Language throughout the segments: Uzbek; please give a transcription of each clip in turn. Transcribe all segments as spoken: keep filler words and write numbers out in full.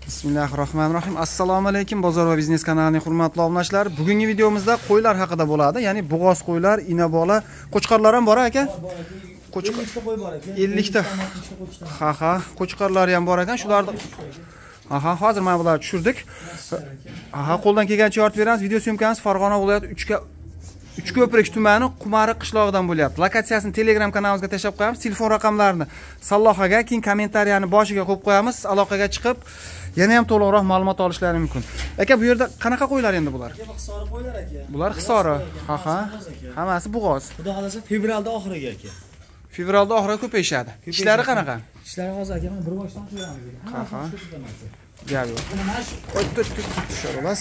Bismillahirrahmanirrahim. Assalomu alaykum bozor va biznes kanalining hurmatli obunachilar. Bugungi videomizda qo'ylar haqida bo'ladi. Ya'ni bo'g'oz qo'ylar, inabola, qo'chqorlar ham bor aka. Qo'chqor ellik ta qo'y bor aka. ellik ta. Ha ha, qo'chqorlar ham bor ekan. Shularni Aha, hozir mana bularni tushirdik. Aha, qo'ldan kelgancha yoritib beramiz. Video syomkamiz Farg'ona viloyati Uchko'prik tumani Qumari qishlog'idan bo'lyapti. Lokatsiyasini Telegram kanalimizga tashlab qo'yamiz. Telefon raqamlarini sallohaga, keyin kommentariyani boshiga qo'yib qo'yamiz. Aloqaga chiqib, yana ham to'liqroq ma'lumot olishlari mumkin. Aka, bu yerda qanaqa qo'ylar endi bular? Hisori qo'ylar aka. Bular hisori. Ha ha. Hammasi bo'g'oz. Xudo xolasa fevralda oxiriga aka. Fevralda oxiriga ko'payishadi. Ishlari qanaqa? Ishlari hozir aka men bir boshdan qo'yamiz. Ha ha. Gap yo'q. Tushiramiz.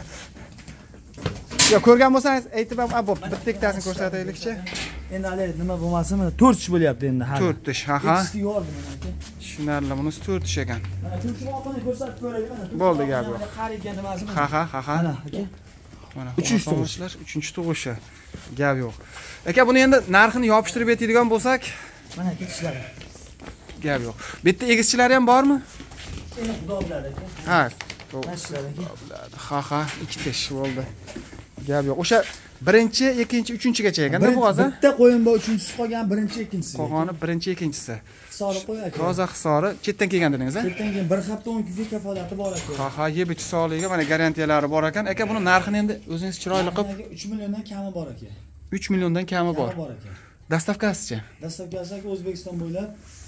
Yo, ko'rgan bo'lsangiz aytib ham, "Abo, bitta ikkitasini ko'rsataylikchi." Endi hali nima bo'lmasa, mana to'rt ish bo'lyapti endi hali. to'rt ish, ha ha. Ikkisi yordi mana aka. Tushunarli, bunisi to'rt ish ekan. Mana to'rt oqini ko'rsatib ko'raylik mana. Bo'ldi gap yo'q. Qarigan nimasi mana. Ha ha, ha ha. Mana aka. Mana uchinchi tug'ishlar, uchinchi tug'ishi. Gap yo'q. Aka, buni endi narxini yopishtirib aytadigan bo'lsak, mana aka ishlari. Gap yo'q. Bu yerda egizchilari ham bormi? Endi xudo biladi aka. Ha, Mashlar aka. Ha ha, ikkita ish bo'ldi. Gap yo'q. O'sha birinchi, ikkinchi, uchinchigacha ekanda bu hozir. Bitta qo'yin bor, uchinchisi qolgan, birinchi, ikkinchisi. Qolgani birinchi, ikkinchisi. Hisori qo'y aka. Toza hisori, chetdan kelgan dedingiz, a? Chetdan keyin bir hafta o'n kunga kafolati bor aka. Ha ha, yeb ichish sog'ligiga mana garantiyalari bor ekan. Aka, buni narxini endi o'zingiz chiroyli qilib uch milliondan kami bor aka. uch milliondan kami bor. Bor aka. Dastavkasicha. Dastavkasi aka O'zbekiston bo'ylab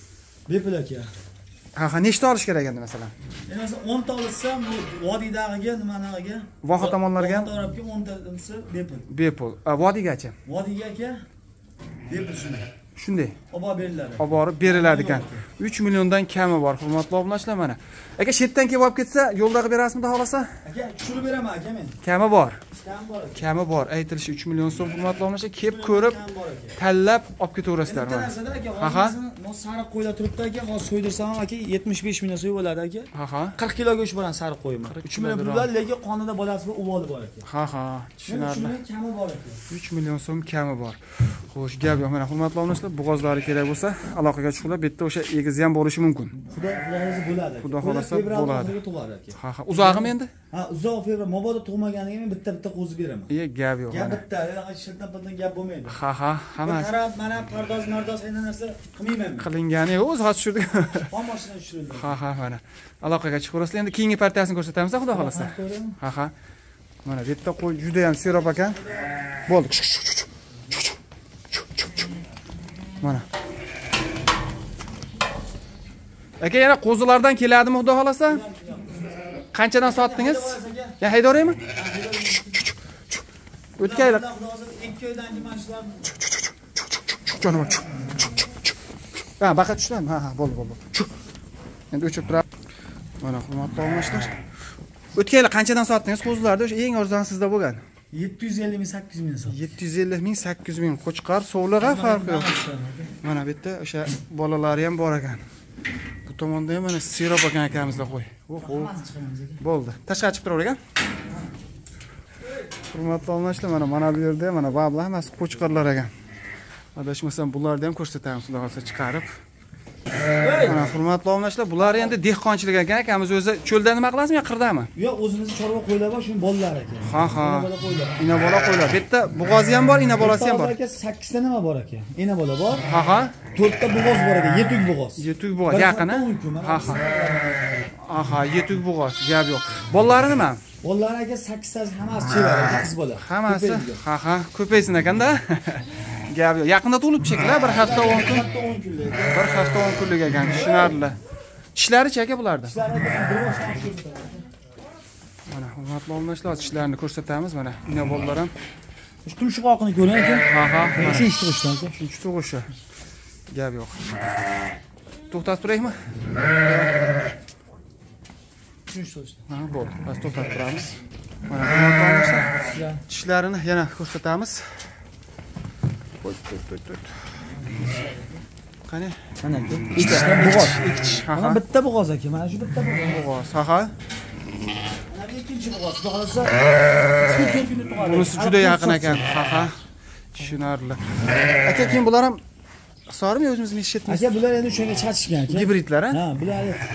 bepul aka. Ha ha, nechta olish kerak endi masalan? Endi masalan o'n ta olsam, bu vodiydagiga, nimaniga? Voha tomonlarga ham tarafga o'n tasi bepul. Bepul. Vodiygacha. Vodiyga aka bepul shunday. Shunday. Olib beriladi. Olib borib beriladi ekan. uch milliondan kami bor, hurmatli obunachilar mana. Aka, chetdan kelib olib ketsa, yo'lda qilib berasizmi, xudo xolasa? Aka, tushirib beraman aka men. Kami bor. Kami bor. Kami bor. Aytilishi uch million so'm, hurmatli obunachilar, kelib ko'rib, tanlab olib ketaverasizlar mana. Aha. Mo sariq qo'ylar turibdi aka, hozir so'ydirsam ham aka yetmish besh million so'y bo'ladi aka. Ha ha. qirq kilo go'sht bilan sariq qo'yim. uch million pullar, lekin qonida bolasi bor, uvoli bor aka. Ha ha, tushunarli. uch million kami bor aka. uch million so'm kami bor. Xo'sh, gap yo'q. Mana hurmatli obunachilar, bo'g'ozlari kerak bo'lsa, aloqaga chiqinglar. Bu yerda o'sha egizi ham bo'lishi mumkin. Xudo xolasa bo'ladi. Xudo xolasa bo'ladi. Aka. Ha ha, uzog'imi endi? Ha, uzoq fevral, mabodo tug'maganiga men bitta-bitta qo'zib beraman. Iye, gap yo'q. Gap bitta, shirdan-birdan gap bo'lmaydi. Ha ha, hammasi. Qarab, mana pardoz, mardoz endi narsa qilmayman men. Qilingani yo'q, o'zi hozir tushirdik. Qon mashina tushirildi. Ha ha, mana. Aloqaga chiqaverasizlar. Endi keyingi partiyasini ko'rsatamiz, xudo xolasa. Ha ha. Mana bu yerda qo'y juda ham serob ekan. Bo'ldi. Mana. Aka, yana qo'zilardan keladimi, xudo xolasa? Qanchadan sotdingiz? Ya haydaveraymi? O'tkaylar. ikki oydan keyin mana shular. Jonim. Ha, baqa tushdim. Ha ha, bo'ldi, bo'ldi. Endi o'chib turadi. Mana hurmatli obunachilar. O'tkaylar qanchadan sotdingiz qo'zilarni? O'sha eng arzon sizda bo'lgan. yetti yuz ellik ming sakkiz yuz ming sotdim. yetti yuz ellik ming sakkiz yuz ming qo'chqor, sovlig'i farqi yo'q. Mana bu yerda o'sha bolalari ham bor ekan. Bu tomonda ham mana sirob ekan akamizda qo'y. Oho. Bo'ldi. Tashqariga chiqib turaver ekan. Hurmatli obunachilar, mana mana bu yerda mana bablar hammasi qo'chqorlar ekan. Adashmasam bularni ham ko'rsatamiz, xudo xolasa chiqarib. Mana hurmatli obunachilar, bular endi dehqonchilik ekan, akamiz o'zi cho'lda nima qilasizmi yo qirdami? Yo'q, o'zimizning chorva qo'ylar bor, shuni bolalari ekan. Ha ha. Ina bola qo'ylar. Bu yerda bo'g'ozi ham bor, ina bolasi ham bor. aka sakkiz ta nima bor aka? Ina bola bor. Ha ha. to'rt ta bo'g'oz bor aka, yetuk bo'g'oz. Yetuk bo'g'oz yaqin-a? Ha ha. Aha, yetuk bo'g'oz, gap yo'q. Bolalari nima? Bolalari aka sakkiz tasi hammasi chevar, qiz bola. Hammasi, ha ha, ko'paysin ekanda. Gap yo'q. Yaqinda tug'ilib shekillar, bir hafta o'n kun. bir hafta o'n kunlik ekan, tushunarli. Tishlari-chi aka bularda? Tishlari bir boshdan ko'rsatadi. Mana hurmatli obunachilar, tishlarini ko'rsatamiz mana. Ina bolalar ham. Shu tumshuq oqini ko'ring aka. Ha ha. Uchinchi tug'ishdan aka. Uchinchi tug'ishi. Gap yo'q. To'xtatib turaymi? Uchinchi tug'ishdan. Ha, bo'ldi. Biz to'xtatib turamiz. Mana hurmatli obunachilar, tishlarini yana ko'rsatamiz. Qo'y, qo'y, qo'y, qo'y. Qani? Mana aka. Ikkita bo'g'oz. Ha ha. Mana bitta bo'g'oz aka, mana shu bitta bo'g'oz. Bo'g'oz, ha ha. Mana ikkinchi bo'g'oz. Xudo xolasa bunisi juda yaqin ekan. Ha ha. Tushunarli. Aka, keyin bular ham hisorimi o'zimiz mishitmiz? Aka, bular endi shunga chatishgan aka. Gibridlar, ha? Ha, bular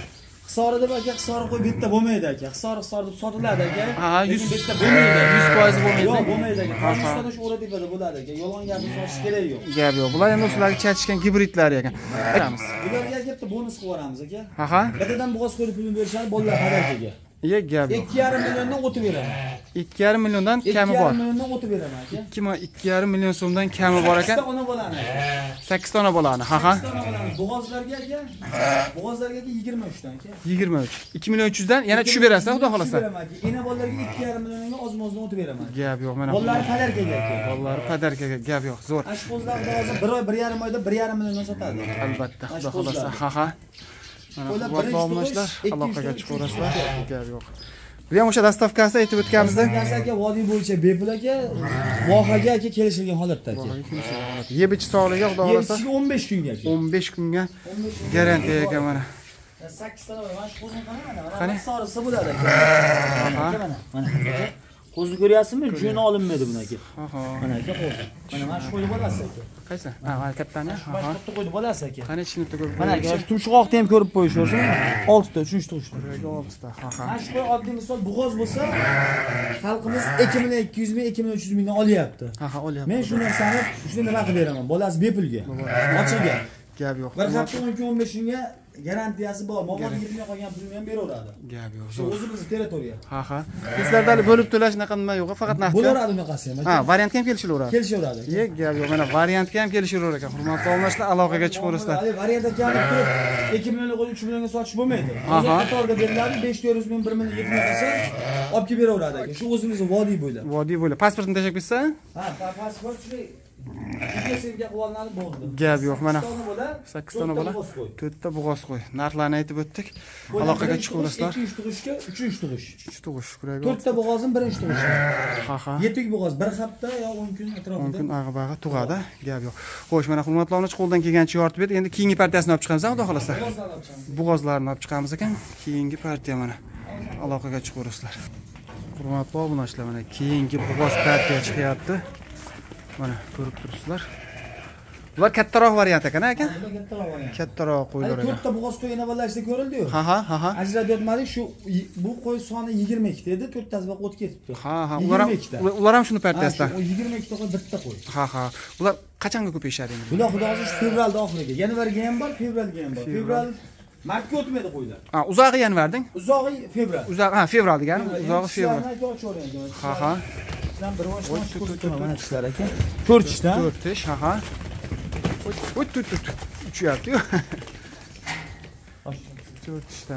Hisori deb aka, hisori qo'y bitta bo'lmaydi aka. Hisori hisori deb sotiladi aka. Ha, yuz bitta bo'lmaydi. yuz foiz bo'lmaydi. Yo'q, bo'lmaydi aka. Tojikistonda shu o'ratepada bo'ladi aka. Yolg'on gapni sotish kerak yo'q. Gap yo'q. Bular endi ularga chachishgan gibridlar ekan. Aytamiz. Bularga bitta bonus qilib yuboramiz aka. Ha ha. Bittadan bo'g'oz qo'yib pulini berishadi, bolalar harakatiga. Ye, gap yo'q. ikki yarim milliondan o'tib beraman. ikki yarim milliondan kami bor. ikki yarim milliondan o'tib beraman aka. ikki yarim million so'mdan kami bor ekan. sakkiz ta ona bolani. sakkiz ta ona bolani. Ha ha. sakkiz ta ona bolani. Bo'g'ozlarga aka, bo'g'ozlarga yigirma uch dan aka. yigirma uch. ikki million uch yuz dan yana tushib berasiz, xudo xolasa. Ena bolalarga ikki yarim millionga oz-mozdan o'tib beraman. Gap yo'q, mana. Bolalar padarkaga aka. Bolalar padarkaga gap yo'q, zo'r. Ashqozlarni hozir bir oy, bir yarim oyda bir yarim milliondan sotadi. Albatta, xudo xolasa. Ha ha. Mana bu bo'lmashlar, aloqaga chiqaverasizlar. Gap yo'q. Bu ham o'sha dastavkasi aytib o'tganimizda. Dastavkasi aka vodiy bo'yicha bepul aka, vohaga aka kelishilgan holatda aka. Yeb ichish sog'ligiga xudo xolasa. o'n besh kunga aka. o'n besh kunga garantiya ekan mana. sakkiz ta mana shu qo'zni qara mana. Qani? Sarisi bo'ladi aka. Mana, mana. Qo'zni ko'ryapsizmi? Jo'ni olinmaydi buni aka. Aha. Mana aka qo'zi. Mana mana shu qo'yni bolasi aka. Qaysi? Ha, mana kattani. Mana Aha. shu qo'yni bolasi aka. Qani ichini ko'rib. Mana aka, tumshuqoqni ham ko'rib qo'yishaversin. olti ta, uchinchi tushdi. olti ta. Ha ha. Mana shu qo'y oddiy misol bo'g'oz bo'lsa, xalqimiz ikki million ikki yuz ming, ikki million uch yuz mingdan olyapti. Ha ha, olyapti. Men shu narsani shuni nima qilib beraman? Bolasi bepulga. Ochiga. Gap yo'q. Bir hafta o'n kun o'n besh kunga garantiyasi bor. Mo'mon yetmay qolgan pulni ham beraveradi. Gap yo'q. Shu o'zimizning territoriya. Ha ha. Sizlarda bo'lib to'lash naqa nima yo'q, faqat naqd. Bo'laveradi unaqasi ham. Ha, variantga ham kelishaveradi. Kelishaveradi. Ye, gap yo'q. Mana variantga ham kelishaverar ekan. Hurmatli obunachilar, aloqaga chiqaverasizlar. Hali variant ekan turib ikki millionlik qo'yib uch millionga sotish bo'lmaydi. Hozir qatorda beriladi, besh yuz ming, bir million yetti ming desa, olib kelib beraveradi aka. Shu o'zimizning vodiy bo'ylab. Vodiy bo'ylab. Pasportni tashab ketsa? Ha, pasport shu ikki qo'llanadi bo'ldi. Gap yo'q, mana sakkiz ta bola, to'rt ta bo'g'oz qo'y. Narxlarni aytib o'tdik. Aloqaga chiqaverasizlar. ikkinchi tug'ishga, uchinchi tug'ish. uch tug'ish, kuraga. to'rt ta bo'g'ozim birinchi tug'ish. Ha ha. yetti bo'g'oz bir hafta yo o'n kun atrofida. o'n kun ag'i-bag'i tug'adi. Gap yo'q. Xo'sh, mana hurmatli obunachi qo'ldan kelgancha yoritib ber. Endi keyingi partiyasini olib chiqamiz, xudo xolasa. Bo'g'ozlarni olib chiqamiz ekan. Keyingi partiya mana. Aloqaga chiqaverasizlar. Hurmatli obunachilar, mana keyingi bo'g'oz partiya chiqyapti. Mana ko'rib turibsizlar. Bular kattaroq variant ekan, aka? Kattaroq variant. Kattaroq qo'ylar ekan. to'rt ta bo'g'oz qo'y inovatlarida ko'rildi-yu. Ha ha, ha ha. Ajratib o'tmadik, shu bu qo'y soni yigirma ikki ta edi, to'rttasi baqa o'tib ketibdi. Ha ha, ular ham ular ham shuni partiyasida. O yigirma ikki ta qo'y bitta qo'y. Ha ha. Bular qachonga ko'payishadi endi? Bular xudo xohlasa shu fevralda oxiriga, yanvarga ham bor, fevralga ham bor. Fevral martga o'tmaydi qo'ylar. Ha, uzog'i yanvarding? Uzog'i fevral. Uzog'i, ha, fevral degani, uzog'i fevral. Ha ha. Sizdan bir bosh ko'rsataman mana tishlar aka. to'rt tishdan. to'rt tish, ha ha. O't, o't, o't. Uchyapti-yu. to'rt tishdan.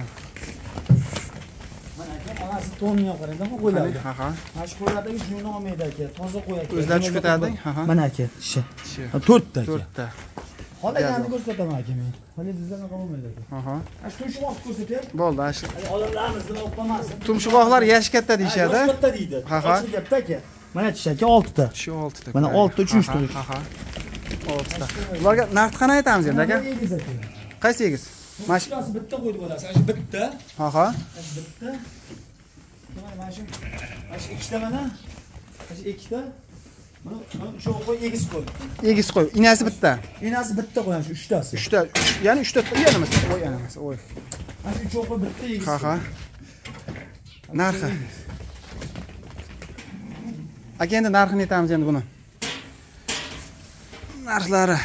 Mana aka, onasi to'nini qarangda qo'ylarga. Ha ha. Mana shu qo'ylardagi juni olmaydi aka, toza qo'y aka. O'zlari tushib ketadi. Ha ha. Mana aka, tishi. to'rt ta aka. to'rt ta. Holaganini ko'rsataman aka men. Hali bizda anaqa bo'lmaydi aka. Ha ha. Mana shu tumshuqni ko'rsatay. Bo'ldi, ashi. Hali odamlarimiz nima o'qilmasin. Tumshuqoqlar yashi katta deyshadi. Yoshi katta deydi. Ha ha. Ochil gapda aka. Mana tish aka olti ta. Tishi olti ta. Mana olti ta, uchinchi ta. Ha ha. olti ta. Ularga narx qana aytamiz endi aka? Qaysi egiz? Mana shu bitta qo'ydi bo'lasiz. Mana shu bitta. Ha ha. Bitta. Mana shu mana shu ikkita mana. Mana shu ikkita. Mana shu qo'y egiz qo'y. Egiz qo'y. Inasi bitta. Inasi bitta qo'y, shu uchtasi. uchta, ya'ni uchta yana emas. Voy, yana emas. Voy. Mana shu uch qo'y bitta egiz. Ha ha. Narxi. Aka endi narxini aytamiz endi buni. Narxlari.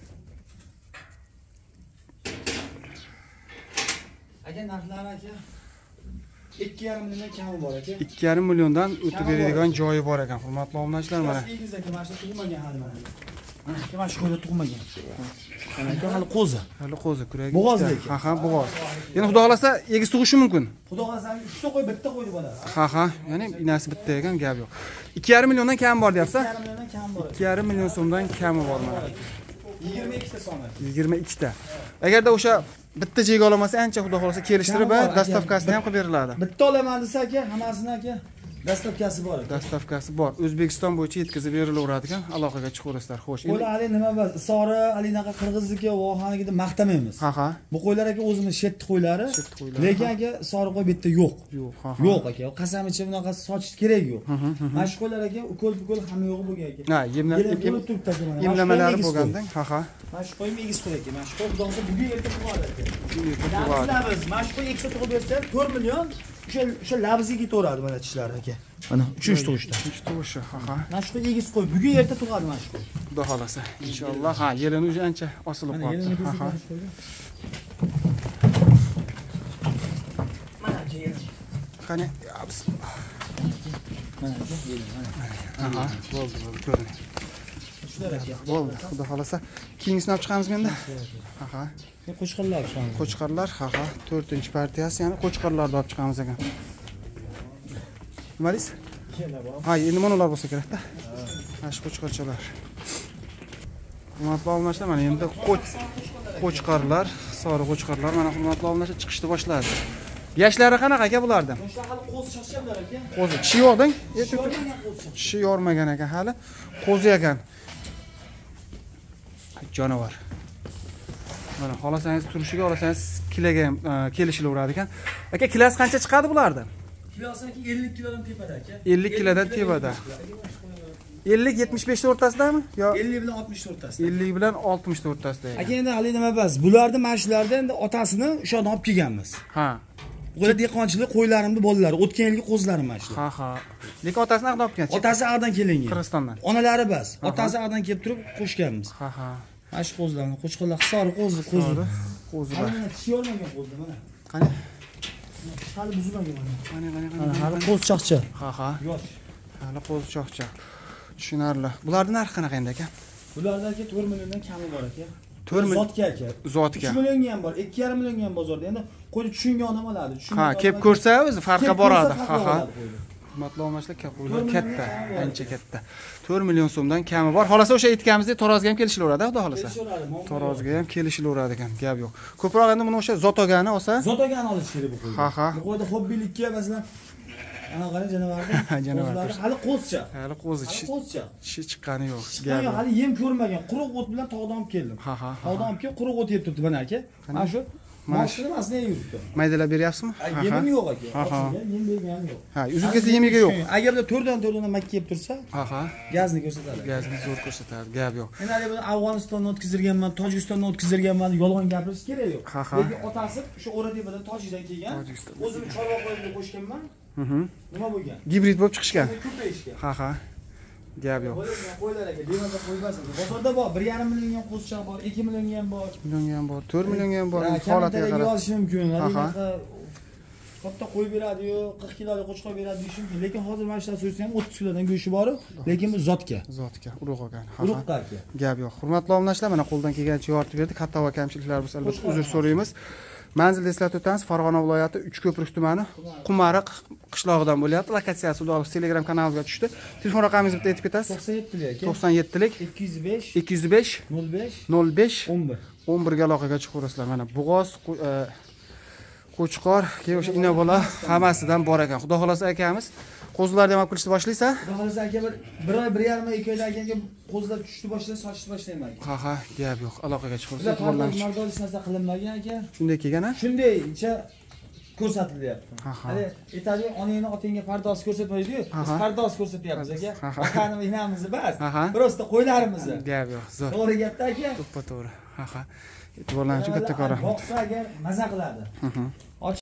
Aka narxlari aka ikki yarim milliondan kami bor aka. ikki yarim milliondan o'tib beradigan joyi bor ekan. Hurmatli obunachilar, mana. Egiz aka, mana shu tug'magan hali mana. Mana aka, mana shu qo'yda tug'magan. Mana aka hali qo'zi. Hali qo'zi, kuragi. Bo'g'oz lekin. Ha ha, bo'g'oz. Endi xudo xolasa egiz tug'ishi mumkin. Xudo xolasa uchta qo'y bitta qo'ydi bo'ladi. Ha ha, ya'ni inasi bitta ekan, gap yo'q. ikki yarim milliondan kam bor deyapsiz? ikki yarim milliondan kami bor. ikki yarim million so'mdan kami bor mana. yigirma ikki ta soni. yigirma ikki ta. Agarda o'sha bitta jega olamasa, ancha xudo xolasa kelishtirib, dastavkasini ham qilib beriladi. Bitta olaman desa aka, hammasini aka dastavkasi bor. Dastavkasi bor. O'zbekiston bo'yicha yetkazib berilaveradi ekan. Aloqaga chiqaverasizlar. Xo'sh. Qo'ylar hali nima bas, Isori, hali naqa qirg'izniki, vohanigida maqtamaymiz. Ha ha. Bu qo'ylar aka o'zimiz shetni qo'ylari. Lekin aka Isori qo'y bitta yo'q. Yo'q, ha ha. Yo'q aka, qasam ichib bunaqa sochish kerak yo'q. Mana shu qo'ylar aka ukol-ukol hamma yo'g'i bo'lgan aka. Ha, yemlamalari bo'lgandan, ha ha. Mana shu qo'yim egiz qo'y aka. Mana shu qo'y xudo xolasa bugun erta tug'adi aka. Labz, mana shu qo'y ikkita tug'ib bersa to'rt million, o'sha o'sha labzga ketaveradi mana tishlari aka. Mana uchinchi tug'ishda. uchinchi tug'ishi, ha ha. Mana shu qo'y egiz qo'y. Bugun erta tug'adi mana shu qo'y. Xudo xolasa. Inshaalloh. Ha, yelini o'sha ancha osilib qoldi. Ha ha. Mana aka yelin. Qani, bismillah. Mana aka yelin, mana. Ha ha, bo'ldi, bo'ldi, ko'ring. Shular aka. Bo'ldi, xudo xolasa. Keyingisini olib chiqamizmi endi? Ha ha. Qo'chqorlar shu. Qo'chqorlar, ha ha. to'rtinchi partiyasi, ya'ni qo'chqorlarni olib chiqamiz ekan. Nima deysiz? Ha, endi monolar bo'lsa kerak-da. Ha, shu qo'chqorchalar. Hurmatli obunachilar, mana endi qo'chqorlar, sori qo'chqorlar mana hurmatli obunachilar chiqishni boshladi. Yoshlari qanaqa aka bulardan? Yoshlar hali qo'zi shashganlar aka. Qo'zi tishi yo'qding? Yormagan qo'zi. Tishi yormagan ekan hali. Qo'zi ekan. Jonivar. Mana xolasangiz turishiga olasangiz kiloga ham kelishilaveradi ekan. Aka, kilosi qancha chiqadi bulardan? Kilosi ellik kilodan tepada aka. ellik kilodan tepada. ellik yetmish besh ta o'rtasidami? Yo ellik bilan oltmish ta o'rtasida. ellik bilan oltmish ta o'rtasida. Aka, endi hali nima emas. Bularni mana shularda endi otasini o'sha yerdan olib kelganmiz. Ha. Bular dehqonchilik qo'ylarimni bolalari, o'tgan yilgi qo'zlarim mana shu. Ha ha. Lekin otasini aqda olib kelgan. Otasi Ag'dan kelingan. Qirg'izistondan. Onalari bas. Otasi Ag'dan kelib turib qo'shganmiz. Ha ha. Mana shu qo'zlarni, qo'chqorlar hisori qo'zi, qo'zi. Qo'zilar. Mana tishi yormagan qo'zi mana. Qani? Hali buzilmagan mana. Qani, qani, Mana qani. hali qo'z chaqcha. Ha ha. Yosh. Hali qo'zi choqcha. Tushunarli. Bularning narxi qanaqa endi aka? Bularda aka to'rt milliondan kami bor aka. to'rt million zotga aka. Zotga. uch millionga ham bor, ikki yarim millionga ham bozorda. Endi qo'yni tushungan odam oladi. Ha, kelib ko'rsa o'zi farqi boradi. Ha ha. Hurmatli obunachilar, qo'ylar katta, ancha katta. to'rt million so'mdan kami bor. Xolasa o'sha aytganimizdek Taroziga ham kelishilaveradi, xudo xolasa. Taroziga ham kelishilaveradi ekan, gap yo'q. Ko'proq endi buni o'sha zotogani olsa, zotogani olish kerak bu qo'yni. Ha ha. Bu qo'yda hobbilikka masalan ana qara janavarda. Janavar. Hali qo'zcha. Hali qo'zi Hali qo'zcha. tishi chiqqani yo'q. Gap yo'q, hali yem ko'rmagan, quruq o't bilan tog'dan olib keldim. Ha ha. Tog'dan olib kelib quruq o't yeb turibdi mana aka. Mana shu mashina emasni yuribdi. Maydalab beryapsizmi? Yemim yo'q aka. Ha ha. Yem berganim yo'q. Ha, uzilgasi yemiga yo'q. Agarda to'rtdan to'rtdan makka yeb tursa, Ha ha. gazni ko'rsatadi. Gazni zo'r ko'rsatadi, gap yo'q. Men hali buni Afg'onistondan o'tkazdirganman, Tojikistondan o'tkazdirganman, yolg'on gapirish kerak yo'q. Ha ha. Lekin otasi o'sha O'ratepadan Tojikdan kelgan. O'zim chorva qo'yib qo'shganman. Mhm. Nima bo'lgan? Gibrid bo'lib chiqishgan. Ko'payishgan. Ha ha. Gap yo'q. Qo'ylar aka, bemazza qo'ymasin. Bozorda bor, bir yarim millionga ham qo'zichoq bor, ikki millionga ham bor. Millionga ham bor, to'rt millionga ham bor. Holatiga qarab olish mumkin. Aha. Katta qo'y beradi-yu, qirq kilolik qo'chqor beradi deyish mumkin. Lekin hozir mana shular so'rasa ham o'ttiz kilodan go'shi bor, lekin bu zotga. Zotga, urug' olgan. Urug'qa aka. Gap yo'q. Hurmatli obunachilar, mana qo'ldan kelgancha yoritib berdik. Xato va kamchiliklar bo'lsa albatta uzr so'raymiz. Manzilni eslatib o'tamiz. Farg'ona viloyati Uchko'prik tumani Qumariq qishlog'idan bo'lyapti. Lokatsiyasi xudo xohlasa Telegram kanalimizga tushdi. Telefon raqamingizni bitta aytib ketasiz. to'qson yettilik aka. to'qson yettilik ikki yuz besh ikki yuz besh nol besh nol besh o'n bir o'n bir ga aloqaga chiqaverasizlar. Mana Bug'oz, Qo'chqor, keyin o'sha inobola hammasidan bor ekan. Xudo xohlasa akamiz qo'zilarni ham olib kelishni boshlaysa? Xudo xohlasa aka bir bir oy, bir yarim oy, ikki oydan keyin qo'zilar tushishni boshlasa, sochishni boshlayman. Ha ha, gap yo'q. Aloqaga chiqaversa, Bizlar e'tiborlanib. mardonlik narsa qilinmagan aka. Shunday kelgan-a? Shundaycha ko'rsatilyapti. Ha ha. Hali aytadi, onangni otangga pardoz ko'rsatmaydi-yu. Biz pardoz ko'rsatyapmiz aka. Otani inamizni bas. Prosta qo'ylarimizni. Gap yo'q, zo'r. To'g'ri gapda aka. To'ppa to'g'ri. Ha ha. E'tiborlanish uchun kattakon rahmat. Boqsa agar maza qiladi.